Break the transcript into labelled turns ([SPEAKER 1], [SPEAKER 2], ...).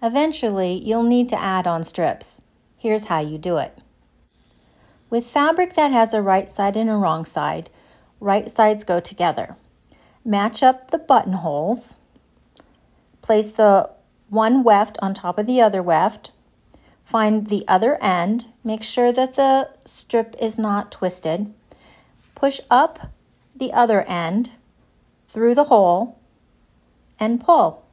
[SPEAKER 1] Eventually, you'll need to add on strips. Here's how you do it. With fabric that has a right side and a wrong side, right sides go together. Match up the buttonholes. Place the one weft on top of the other weft. Find the other end. Make sure that the strip is not twisted. Push up the other end through the hole and pull.